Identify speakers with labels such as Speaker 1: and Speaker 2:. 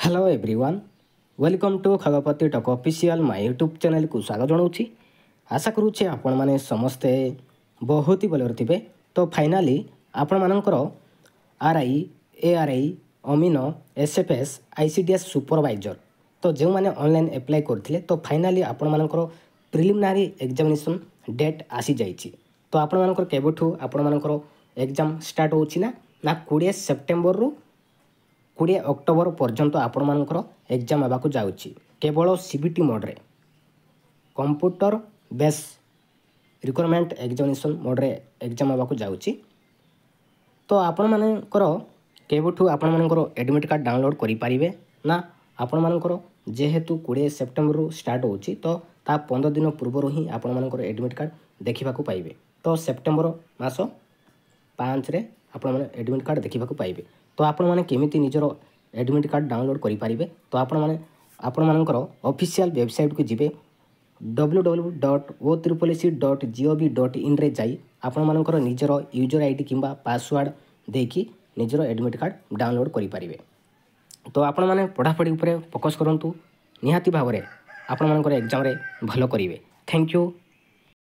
Speaker 1: Hello everyone welcome to Khagapati talk official my YouTube channel को स्वागत जनाऊँगी। आशा करुचे आपण माने समस्ते बहुत ही भलर थे। तो फाइनाली आपण मानकर आरआई एआरआई अमीनो एसएफएस आईसीडीएस सुपरवाइजर तो जो मैंने ऑनलाइन अप्लाई करते तो फाइनाली आपण मानकर प्रिलिमिनारी एग्जामिनेशन डेट आसी जाइए। तो आपण मानकर केबठू आपण मानकर एग्जाम स्टार्ट होची ना 20 सेप्टेम्बर रु 20 अक्टोबर पर्यंत आपण मानकर एग्जाम आबाकू जाउची केवल सीबीटी मोड्रे कंप्यूटर बेस रिक्वायरमेंट एग्जामिनेशन मोड्रे एग्जाम आबाकू जाउची। तो आपण मानकर केबठू आपण मानकर एडमिट कार्ड डाउनलोड करि पारिबे ना आपण मानकर जेहेतु 20 सेप्टेम्बर रु स्टार्ट होची तो ता 15 दिन पूर्व ही आपण मानकर एडमिट कार्ड देखिबाकू पाइबे। तो सेप्टेम्बर मास 5 रे आपण माने एडमिट कार्ड देखिबाकू पाइबे। तो आपण माने केमिति निजर एडमिट कार्ड डाउनलोड करि पारिबे तो आपण मानकर ऑफिशियल वेबसाइट को जिबे www.occc.gov.in रे जाई आपण मानकर निजर यूजर आईडी किंबा पासवर्ड देकी निजर एडमिट कार्ड डाउनलोड करि पारिबे। तो आपण माने पढ़ापढ़ी उपरे फोकस करंतु निहाती भाव रे आपण मानकर एग्जाम रे भलो करिवे। Thank you.